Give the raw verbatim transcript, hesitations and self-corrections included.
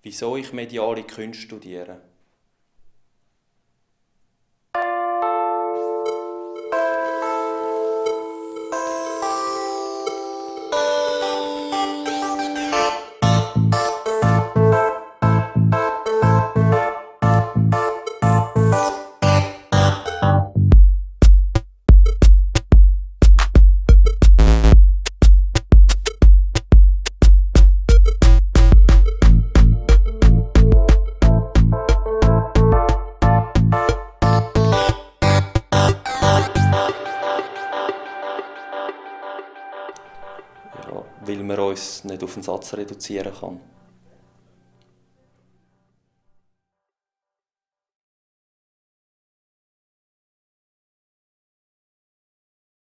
Wieso ich mediale Künste studiere? Ja, weil man uns nicht auf einen Satz reduzieren kann.